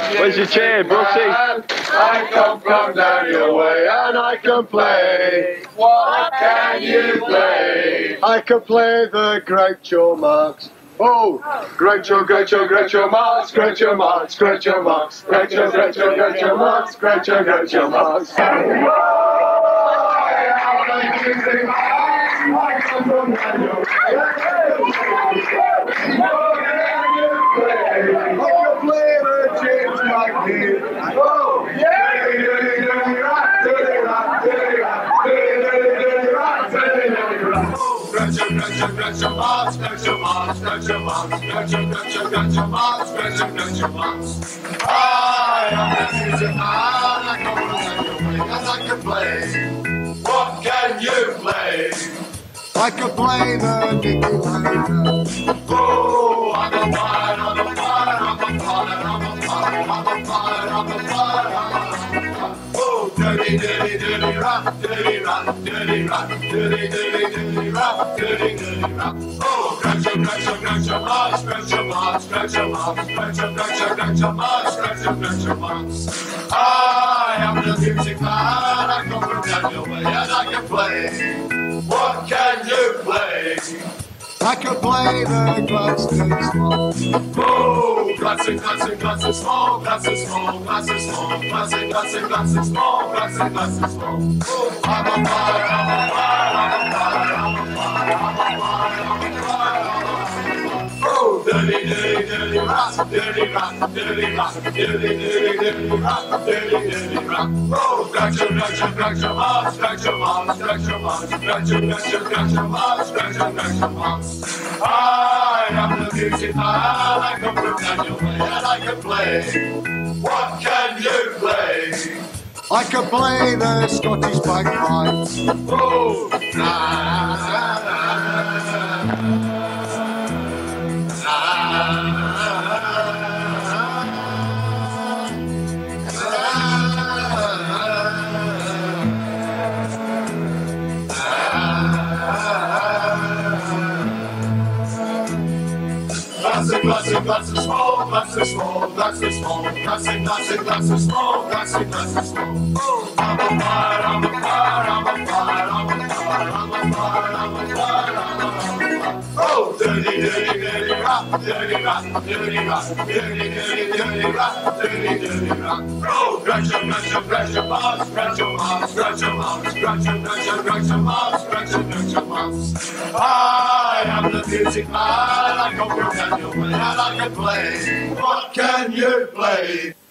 Where's your chair, Brooksy? I come from down your way and I can play. What can you play? I can play the Groucho Marx. Oh, Groucho, Groucho, Groucho Marx, Groucho Marx, Groucho Marx, Groucho, Groucho, Groucho Marx, Groucho, Groucho Marx. I come from down your way. Oh, yeah! Groucho Marx, Groucho Marx, Groucho Marx, Groucho, Groucho, Groucho Marx, Groucho, Groucho Marx. I am the music man, I come from your way and I can play. What can you play? I can play the Nicky Lauder. Oh, I'm a fire, I'm a fire, I'm a fire, I'm a fire, I'm a fire, I'm a fire, I'm a fire. Oh, dirty, dirty, dirty rap, dirty rap, dirty rap, dirty, dirty, dirty rap, dirty, dirty rap. Oh, Groucho, Groucho, Groucho Marx, Groucho Marx, Groucho Marx, Groucho, Groucho, Groucho Marx, Groucho, Groucho Marx. I am the music man, I come from down your way and I can play. What can you play? I can play the Glasses Small. Oh, Glasses, Glasses, Glasses Small, Glasses Small, Glasses Small, Glasses, Glasses, Glasses Small, Glasses, Glasses Small. Oh, I'm a fire, I'm a fire, I'm a fire, I'm a fire, I'm a fire, I'm a fire, I'm a fire. Oh, dirty, dirty, dirty rap, dirty rap, dirty rap, dirty, dirty, dirty rap, dirty, dirty rap. Oh, Groucho, Groucho, Groucho Marx, Groucho Marx, Groucho Marx, Groucho, Groucho, Groucho Marx, Groucho, Groucho Marx. I am the music man, I come from down your way and I can play. What can you play? I can play the Scottish bagpipes. Oh, Glasses, glasses small, glasses small, glasses small, glasses, glasses, glasses small, glasses, glasses small. Oh, I'm a fire, I'm a fire, I'm a fire, I'm a fire, I'm a fire, I'm a fire, I'm a fire. Oh, dirty, dirty, dirty rap, dirty rap, dirty rap, dirty, dirty, dirty rap, dirty, dirty rap. Oh, Groucho, Groucho, Groucho Marx, Groucho Marx, Groucho Marx, Groucho, Groucho, Groucho Marx, Groucho, Groucho Marx. I am the music man, I come from down your way and I can play. What can you play?